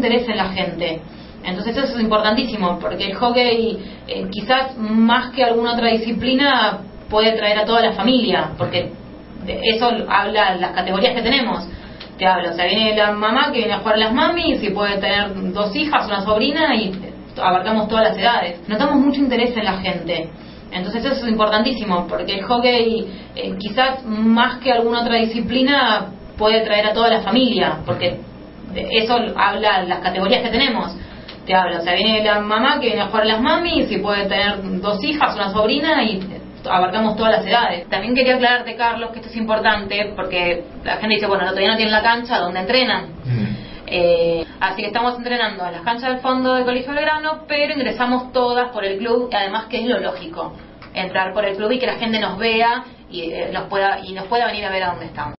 interés en la gente. Entonces eso es importantísimo, porque el hockey, quizás más que alguna otra disciplina, puede traer a toda la familia, porque de eso habla las categorías que tenemos. Te hablo, o sea, viene la mamá que viene a jugar a las mamis y puede tener 2 hijas, una sobrina, y abarcamos todas las edades. Notamos mucho interés en la gente. Entonces eso es importantísimo, porque el hockey, quizás más que alguna otra disciplina, puede traer a toda la familia, porque de eso habla las categorías que tenemos. Te hablo, o sea, viene la mamá que viene a jugar a las mamis y puede tener 2 hijas, una sobrina, y abarcamos todas las edades. También quería aclararte, Carlos, que esto es importante, porque la gente dice, bueno, todavía no tienen la cancha, ¿dónde entrenan? Así que estamos entrenando en las canchas del fondo del Colegio Belgrano, pero ingresamos todas por el club, además que es lo lógico, entrar por el club y que la gente nos vea y nos pueda venir a ver a dónde estamos.